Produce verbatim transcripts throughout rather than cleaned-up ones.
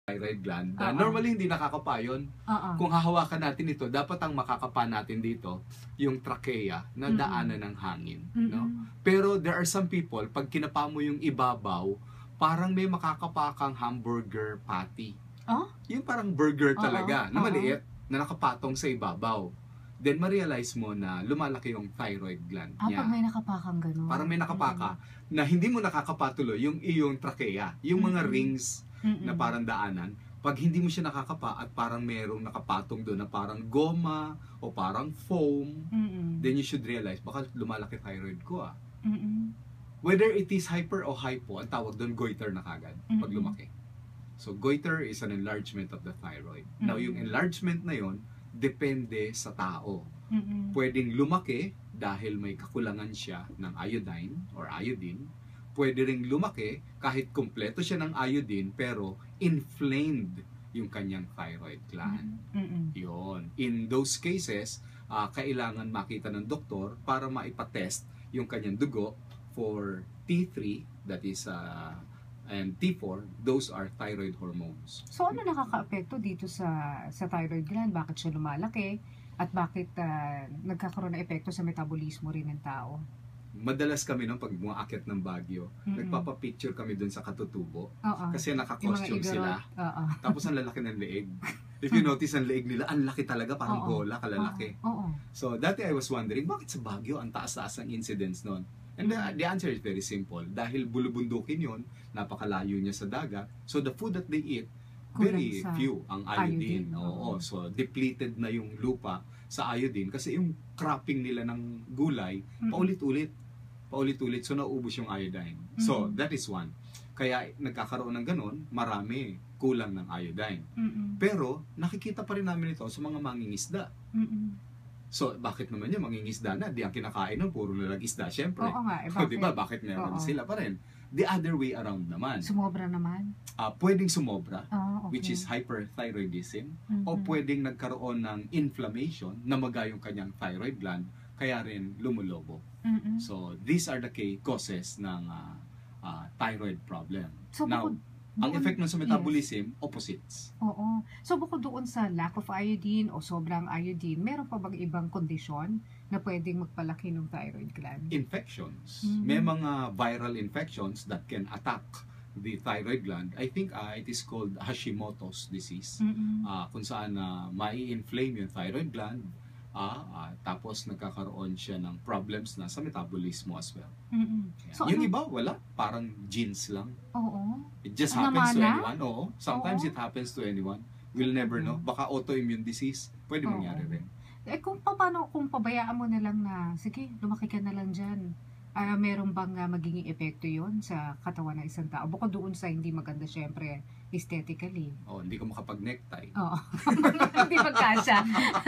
thyroid gland. Uh, Oo. normally hindi nakakapa yun. Oo. Kung hahawakan natin ito, dapat ang makakapa natin dito yung trachea na Mm-mm. daanan ng hangin. Mm-mm. No? Pero there are some people, pag kinapa mo yung ibabaw, parang may makakapa kang hamburger patty. Oh? Yung parang burger talaga, Oo. na maliit, na nakapatong sa ibabaw. Then ma-realize mo na lumalaki yung thyroid gland Ah, niya. pag may nakapakang gano'n. Parang may nakapaka na hindi mo nakakapatuloy yung iyong trachea, yung mga Mm-mm. rings Mm-mm. na parang daanan. Pag hindi mo siya nakakapa at parang merong nakapatong doon na parang goma o parang foam, Mm-mm. then you should realize, baka lumalaki thyroid ko ah. Mm-mm. Whether it is hyper o hypo, ang tawag doon goiter na kagad pag Mm-mm. lumaki. So goiter is an enlargement of the thyroid. Now Mm-mm. yung enlargement na yon depende sa tao. Mm-mm. Pwedeng lumaki dahil may kakulangan siya ng iodine or iodine. Pwede ring lumaki kahit kumpleto siya ng iodine pero inflamed yung kanyang thyroid gland. Mm-mm. Yun. In those cases, uh, kailangan makita ng doktor para maipatest yung kanyang dugo for T three, that is, uh, and T four, those are thyroid hormones. So ano nakakaapekto dito sa sa thyroid gland? Bakit siya lumalaki? At bakit ah, nagkakaroon ng epekto sa metabolismo rin ng tao? Madalas kami no, pag umakyat ng Baguio, Mm-mm. nagpapapicture kami dun sa Katutubo. Oo. Kasi Yung mga naka-costume igorot. sila. Oo. Tapos ang lalaki ng leeg. If you notice ang leeg nila, ang laki talaga, parang Oo. bola, kalalaki. Oo. So, dati I was wondering, bakit sa Baguio ang taas-taas ng incidence noon? And the, the answer is very simple. Dahil bulubundukin yon, napakalayo niya sa dagat. So, the food that they eat, very Kulang sa few ang iodine. iodine, Oo. oo. So, depleted na yung lupa sa iodine kasi yung cropping nila ng gulay, Mm-mm. paulit-ulit. Paulit-ulit. So, naubos yung iodine. So, Mm-mm. that is one. Kaya nagkakaroon ng ganun, marami kulang ng iodine. Mm-mm. Pero, nakikita pa rin namin ito sa mga mangingisda. Mm-mm. So, bakit naman yun? Mangingisda na. Di ang kinakain nun, puro lalang isda, syempre. Oo nga, eh, O, di ba? bakit? Bakit meron Oo. sila pa rin? The other way around naman. Sumobra naman? Uh, pwedeng sumobra, Ah, okay. which is hyperthyroidism. Mhm. O pwedeng nagkaroon ng inflammation, namaga yung kanyang thyroid gland, kaya rin lumulobo. Mm-mm. So, these are the key causes ng uh, uh, thyroid problem. So, Now, bukod ang doon- effect nun sa yes. metabolism, opposites. Oo. So, bukod doon sa lack of iodine o sobrang iodine, meron pa bang ibang kondisyon na pwedeng magpalaki ng thyroid gland? Infections. Mhm. May mga viral infections that can attack the thyroid gland. I think uh, it is called Hashimoto's disease. Mm-mm. Uh, kung saan uh, mai-inflame yung thyroid gland, uh, uh, tapos nagkakaroon siya ng problems na sa metabolismo as well. Mm-mm. Yan. So, yung ano- iba, wala. Parang genes lang. Oo. It just Ano, happens to mana? anyone. Oo. Sometimes Oo. it happens to anyone. We'll never know. Mhm. Baka autoimmune disease. Pwede Oo. mangyari rin. Eh kung paano kung pabayaan mo na lang na, sige, lumaki ka na lang dyan. Ah, meron bang ah, magiging epekto yon sa katawan ng isang tao? Bukod doon sa hindi maganda, syempre, aesthetically. Oh, hindi ko makapag-necktie. Oo. Hindi magkasya.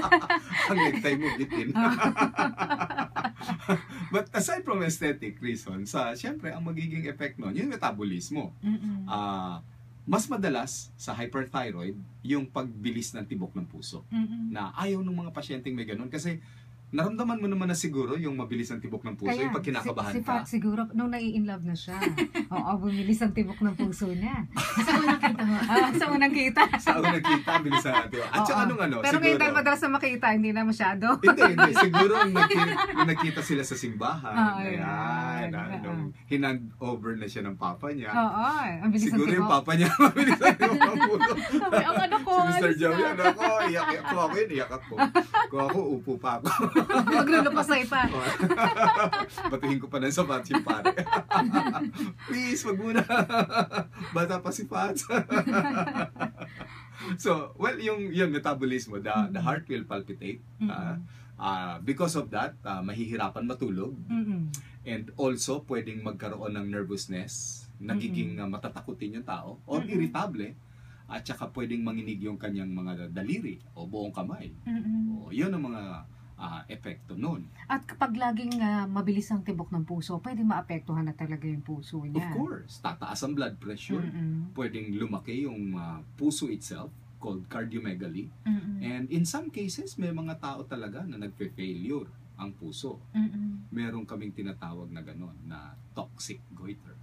Ang necktie mo, bitin. But aside from aesthetic reasons, sa syempre, ang magiging effect nun, yung metabolismo. Mm-mm. Ah, mas madalas sa hyperthyroid, yung pagbilis ng tibok ng puso. Mm-mm. Na ayaw ng mga pasyenteng may ganun. Kasi naramdaman mo naman na siguro yung mabilis ng tibok ng puso, yung pag kinakabahan si, si ka. Fat siguro, nung nai-inlove na siya, oo, bumilis ang tibok ng puso niya. Sa unang kita mo. Ah, sa unang kita. Sa unang kita, ang bilis ng tibok. At saka Oo. nung ano, Pero ngayon tayo siguro, madalas na makita, hindi na masyado. hindi, hindi. Siguro yung nagkita, yung nagkita sila sa simbahan. Oo, ayan. yan. ah, Oo. Nung hinand over na siya ng papa niya. Oo, ang bilis Siguro ng yung tibok. papa niya, mabilis ang tibok ng puso. Sabi, ang ano ko, Si Mister alis Joey, na. ano ako, iyak, iyak ko ako yun, iyak ako. Kung ako, upo pa ako. Maglulupasay pa. Batuhin ko pa ng sapat yung pare. Please, wag muna. Bata pa si Pats. So, well, yung, yung metabolismo, the, the heart will palpitate. ah, ah, because of that, ah, mahihirapan matulog. Mm-mm. And also, pwedeng magkaroon ng nervousness. Nagiging ah, matatakutin yung tao. Or Mm-mm. irritable. At saka pwedeng manginig yung kanyang mga daliri o buong kamay. Mm-mm. O, yun ang mga ah, epekto nun. At kapag laging ah, mabilis ang tibok ng puso, pwede maapektuhan na talaga yung puso Of niya. course, tataas ang blood pressure. Mm-mm. Pwedeng lumaki yung ah, puso itself, called cardiomegaly. Mm-mm. And in some cases, may mga tao talaga na nagpe-failure ang puso. Mm-mm. Meron kaming tinatawag na gano'n, na toxic goiter.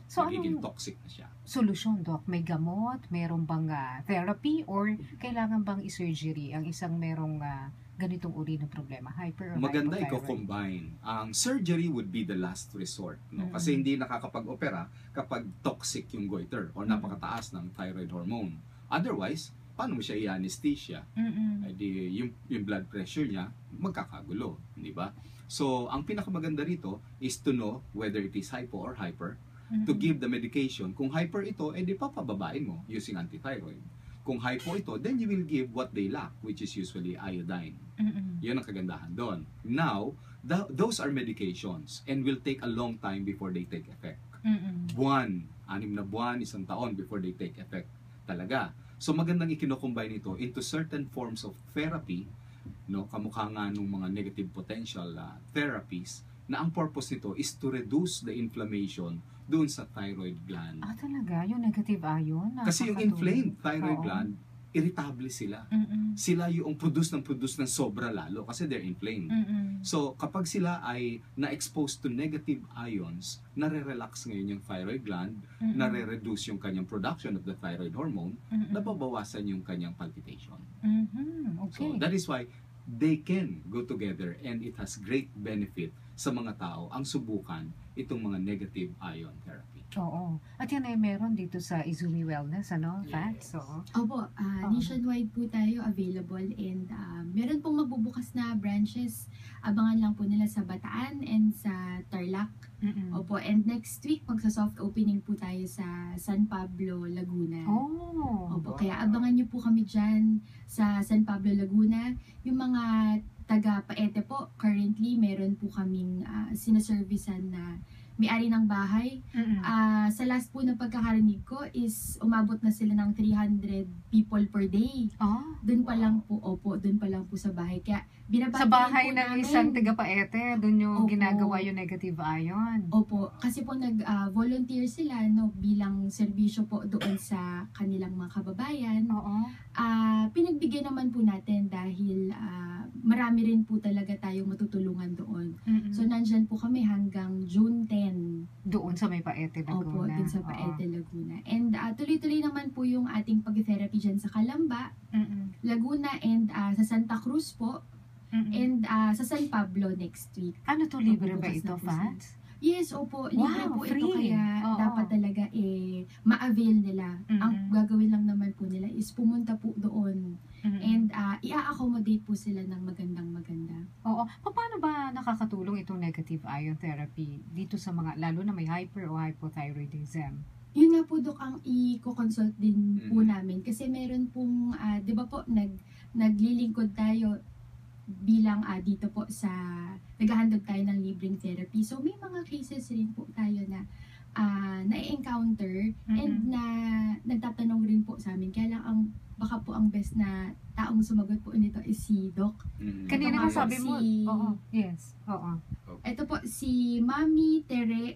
So, nagiging anong toxic na siya. solusyon, Doc? May gamot? Meron bang ah, therapy? Or kailangan bang i-surgery ang isang merong ah, ganitong uri ng problema? Hyper or Maganda hypothyroid? i-combine. Ang surgery would be the last resort, no? Mm. Kasi hindi nakakapag-opera kapag toxic yung goiter or napakataas ng thyroid hormone. Otherwise, paano mo siya i-anesthesia? Mm-mm. Eh, di, yung, yung blood pressure niya magkakagulo, di ba? So, ang pinakamaganda rito is to know whether it is hypo or hyper, to Mm-mm. give the medication. Kung hyper ito, eh di papababain mo using antithyroid. Kung hypo ito, then you will give what they lack, which is usually iodine. Mm-mm. Yun ang kagandahan doon. Now, th- those are medications and will take a long time before they take effect. Mm-mm. Buwan, anim na buwan, isang taon before they take effect talaga. So magandang ikinocombine ito into certain forms of therapy, no, kamukha nga nung mga negative potential uh, therapies, na ang purpose nito is to reduce the inflammation doon sa thyroid gland. Ah, talaga? Yung negative ion? Kasi yung nakakatulong. inflamed thyroid Oo. gland, irritable sila. Mm-mm. Sila yung produce ng produce ng sobra lalo kasi they're inflamed. Mm-mm. So, kapag sila ay na-expose to negative ions, nare-relax ngayon yung thyroid gland, Mm-mm. nare-reduce yung kanyang production of the thyroid hormone, Mm-mm. nababawasan yung kanyang palpitation. Mhm. Okay. So, that is why they can go together and it has great benefit sa mga tao ang subukan itong mga negative ion therapy. Oo. At yan ay meron dito sa Izumi Wellness, ano? Yes. Fats, oo. Opo, ah, Oo. nationwide po tayo available and ah, meron pong magbubukas na branches. Abangan lang po nila sa Bataan and sa Tarlac. Mm-mm. Opo, and next week magsa-soft opening po tayo sa San Pablo, Laguna. Oh. Opo, wow. kaya abangan niyo po kami dyan sa San Pablo, Laguna. Yung mga taga Paete po, currently meron po kaming uh, sinaservisan na may-ari ng bahay. Mm-mm. Ah, sa last po na pagkakarinig ko is umabot na sila ng three hundred people per day. Ah, Doon pa lang po, opo, doon pa lang po sa bahay. Kaya binabati sa bahay po ng namin. isang taga-Paete, doon yung Opo. ginagawa yung negative ion. Opo, kasi po nag-volunteer sila no, bilang serbisyo po doon sa kanilang mga kababayan. Oo. Ah, pinagbigyan naman po natin dahil ah, marami rin po talaga tayong matutulungan doon. Mm-mm. So, nandyan po kami hanggang June tenth. doon sa may Paete, Laguna. Opo, dun sa Oo. Paete, Laguna. And ah, tuloy-tuloy naman po yung ating pag-therapy dyan sa Calamba, Mm-mm. Laguna, and ah, sa Santa Cruz po, Mm-mm. and ah, sa San Pablo next week. ano to, libre ba Magbubukas ito, na po Fats? Yes, opo, libre Wow, po ito free. kaya Oo. dapat talaga eh ma-avail nila. Ang Mm-mm. gagawin lang naman po nila is pumunta po doon Mm-mm. and ah, i-accommodate po sila ng magandang maganda. Oo. Pa- Paano ba nakakatulong itong negative ion therapy dito sa mga, lalo na may hyper o hypothyroidism? Yun nga po, Dok, ang i-consult din po Mm. namin kasi meron pong, ah, di ba po, nag, naglilingkod tayo bilang ah, dito po sa, naghahandog tayo ng libreng therapy. So may mga cases rin po tayo na ah, na-encounter and Mm-mm. na nagtatanong rin po sa amin. Kaya lang ang, baka po ang best na taong sumagot po nito is si Doc. Mhm. Kanina nga Ito nga sabi po mo, si- oo, yes, oo. Ito po si Mami Tere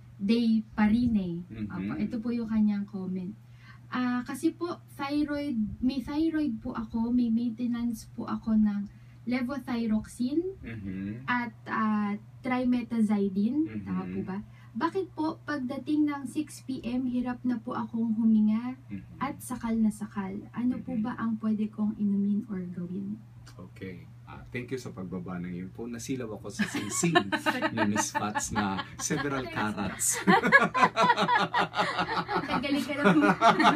De Parine. Mhm. Opo, ito po yung kanyang comment. Ah, kasi po thyroid, may thyroid po ako, may maintenance po ako ng levothyroxine Mhm. at ah, trimetazidine. Mhm. Tama po ba? Bakit po pagdating ng six p m hirap na po akong huminga Mhm. at sakal na sakal? Ano po ba ang pwede kong inumin or gawin? Okay. Ah, thank you sa pagbaba ng iyo po. Nasilaw ako sa singsing ni Miss Fats na several carats. Tagaling ka na po.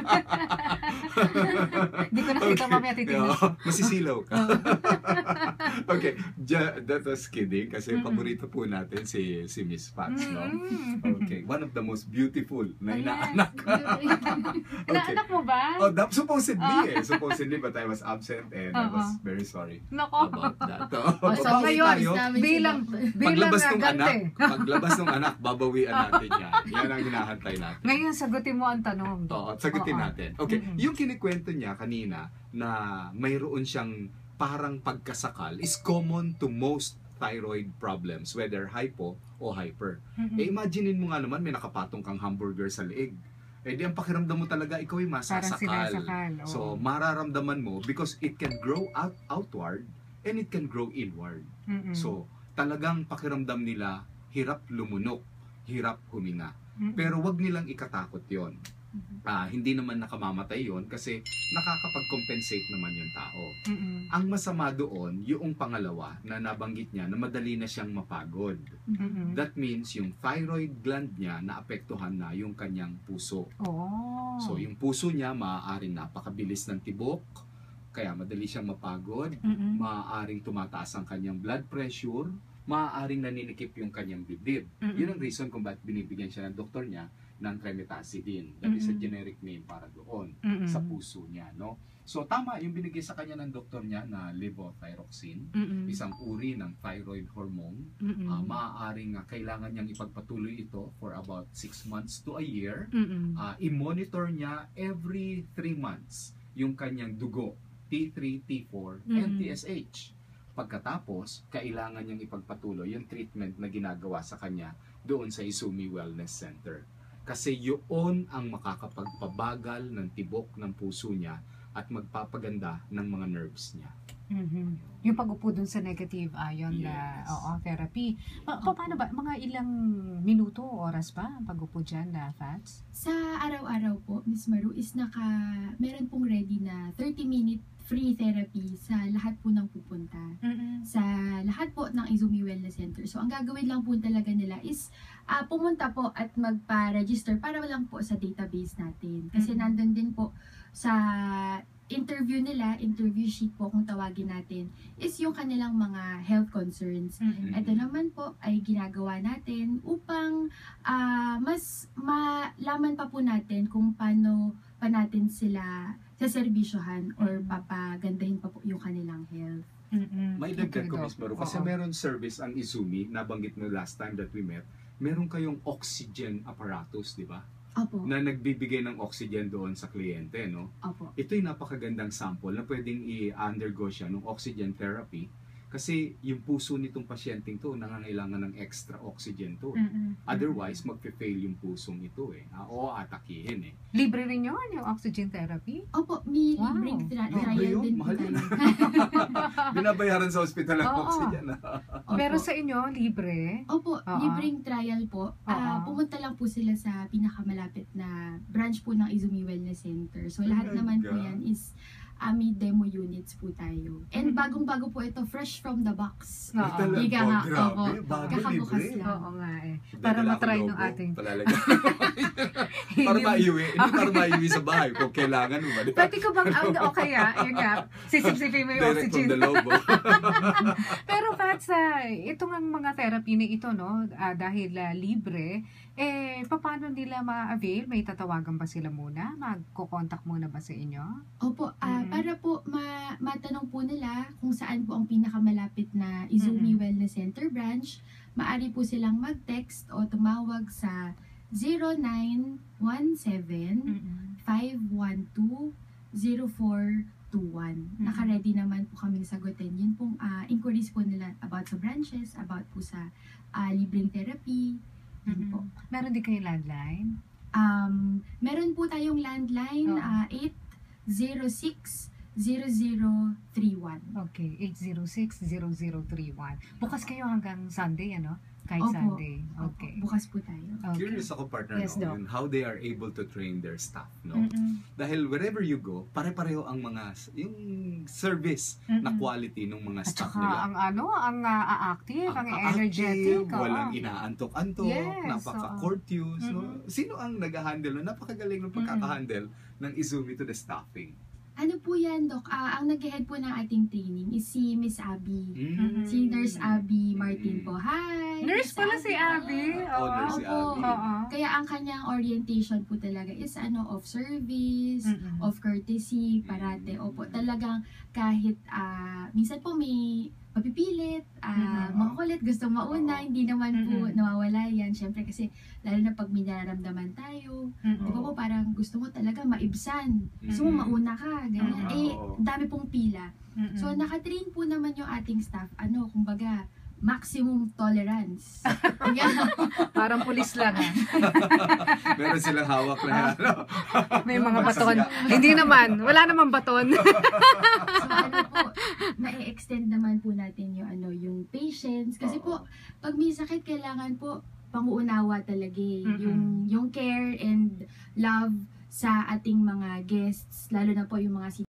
Hindi ko nakita mamaya titignan. Oo, masisilaw ka. Okay, ja, that was kidding kasi Mm-mm. paborito po natin si si Miss Fats, no? Mm. Okay, one of the most beautiful na Ayan. inaanak. Inaanak mo ba? Oh, that, supposedly Ah. eh. Supposedly, but I was absent and I was very sorry Nako. about that. Oh, so Babawi ngayon, tayo. bilang, bilang Paglabas uh, ng gante. anak, paglabas ng anak, babawian natin yan. Yan ang hinahantay natin. Ngayon, sagutin mo ang tanong. Oo, at sagutin Oo. natin. Okay, Mm-mm. yung kinikwento niya kanina na mayroon siyang parang pagkasakal is common to most thyroid problems, whether hypo o hyper. Mm-mm. Eh, imaginein mo nga naman may nakapatong kang hamburger sa leeg. Eh, di ang pakiramdam mo talaga, ikaw ay Parang masasakal. sinasakal. oo. So, mararamdaman mo because it can grow out outward and it can grow inward. Mm-mm. So, talagang pakiramdam nila, hirap lumunok, hirap huminga. Mm-mm. Pero wag nilang ikatakot yon. Mhm. Ah, hindi naman nakamamatay yon kasi nakakapag-compensate naman yung tao. Mm-mm. Ang masama doon, yung pangalawa na nabanggit niya na madali na siyang mapagod. Mm-mm. That means yung thyroid gland niya naapektuhan na yung kanyang puso. Oh. So yung puso niya maaaring napakabilis ng tibok, kaya madali siyang mapagod, Mm-mm. maaaring tumataas ang kanyang blood pressure, maaaring naninikip yung kanyang bibig. Mm-mm. Yun ang reason kung bakit binibigyan siya ng doktor niya ng trimetazidine. That is a Mm-mm. generic name para doon Mm-mm. sa puso niya, no? So tama yung binigay sa kanya ng doktor niya na levothyroxine, Mm-mm. isang uri ng thyroid hormone. Mm-mm. Uh, maaaring uh, kailangan niyang ipagpatuloy ito for about six months to a year. Mm-mm. Uh, i-monitor niya every three months yung kanyang dugo, T three, T four, and Mm. T S H. Pagkatapos, kailangan niyang ipagpatuloy yung treatment na ginagawa sa kanya doon sa Izumi Wellness Center. Kasi yun ang makakapagpabagal ng tibok ng puso niya at magpapaganda ng mga nerves niya. Mhm. Yung pag-upo dun sa negative ion na Yes. oo, therapy. Pa- pa- paano ba? Mga ilang minuto o oras ba ang pag-upo dyan na Fats? Sa araw-araw po, Miss Maru, is naka, meron pong ready na thirty minute free therapy sa lahat po ng pupunta. Mm-mm. Sa lahat po ng Izumi Wellness Center. So, ang gagawin lang po talaga nila is ah, pumunta po at magpa-register para lang po sa database natin. Kasi Mhm. nandun din po sa interview nila, interview sheet po kung tawagin natin, is yung kanilang mga health concerns. Mm-mm. Ito naman po ay ginagawa natin upang ah, mas malaman pa po natin kung paano pa natin sila saserbisyohan or Mhm. papagandahin pa po yung kanilang health. Mm-mm. May dagdag Okay, ko, Doc. Miss Maru, kasi Oo. meron service ang Izumi, nabanggit mo last time that we met, meron kayong oxygen apparatus, di ba? Opo, Na nagbibigay ng oxygen doon sa kliyente, no? opo. Ito'y napakagandang sample na pwedeng i-undergo siya ng oxygen therapy kasi yung puso nitong pasyenteng to nangangailangan ng extra oxygen to. Mm-mm. Otherwise, magpe-fail yung pusong ito eh. Ah, o atakihin eh. Libre rin yun, yung oxygen therapy? Opo, may Wow. libreng tra- Libre trial yun? din po Mahal tayo. yun. Binabayaran sa ospital ang Oo. oxygen. ah. Opo. Pero sa inyo, libre? Opo, Oo. libreng trial po. Ah, Oo. pumunta lang po sila sa pinakamalapit na branch po ng Izumi Wellness Center. So lahat Talaga? naman po yan is ah, may demo units po tayo. And Mhm. bagong-bago po ito, fresh from the box. Oo. Talaga, Ika nga, grabe. opo. Bago, Kakabukas libre. lang. Oo nga eh. Para Dadala ako matry logo. ng ating... Palalagay. para maiwi. Hindi para maiwi sa bahay kung kailangan mo. Di ba? Pwede ko bang, ang okay ah, yun nga, sisipsipin mo yung Direct from oxygen. the lobo. Pero Fats, ah, ito nga mga therapy na ito, no, ah, dahil ah, libre, eh, paano nila ma-avail? May tatawagan ba sila muna? Magko-contact muna ba sa inyo? Opo, ah, Mhm. para po ma- matanong po nila kung saan po ang pinakamalapit na Izumi Mhm. Wellness Center branch, maaari po silang mag-text o tumawag sa zero nine one seven five one two zero four two one. Mhm. Naka-ready naman po kaming sagutin. Yun pong ah, inquiries po nila about sa branches, about po sa ah, libreng therapy. Yun po. Meron din kayo landline? Um, meron po tayong landline Oo. ah, eight zero six zero zero three one. Okay, eight zero six zero zero three one. Bukas kayo hanggang Sunday, ano? Kahit Opo. Sunday. Okay. Bukas po tayo. Okay. Curious ako, partner, Yes, no? Doc. Yun, how they are able to train their staff, no? Mm-mm. Dahil wherever you go, pare-pareho ang mga, yung service na Mm-mm. quality ng mga At staff saka nila. ang ano, ang ah, active, ang, energetic. active, oo. walang inaantok-antok, Yes, napaka-courteous, no? Mm-mm. Sino ang nag-handle, no? Napakagaling ng pagkaka-handle ng Izumi to the staffing. Ano po yan, Doc? Ah, ang nag-head po ng ating training is si Miss Abby. Mm. Si Nurse Abby Martin po. Hi! Nurse Miss pala si Abby. Oh, Oo. nurse si Opo. Abby. Oo. Kaya ang kanyang orientation po talaga is ano, of service, Mm-mm. of courtesy, parate. Opo, talagang kahit ah, minsan po may mapipilit, ah, Mhm. makukulit, gusto mauna, Oo. hindi naman po Mhm. nawawala yan. Siyempre kasi, lalo na pag may nararamdaman tayo, Mm-mm. di ba po parang gusto mo talaga maibsan. Gusto mo Mhm. mauna ka, ganyan. Mhm. Eh, Oo. dami pong pila. Mm-mm. So, nakatrain po naman yung ating staff, ano, kumbaga, maximum tolerance. Kaya, Parang pulis lang. ah. Meron silang hawak na, ano? May mga Magsasaka. baton. Hindi naman. Wala namang baton. so ano po, na-extend naman po natin yung ano, yung patience. Kasi po, Oo. pag may sakit, kailangan po panguunawa talaga eh. Mm-mm. Yung, yung care and love sa ating mga guests, lalo na po yung mga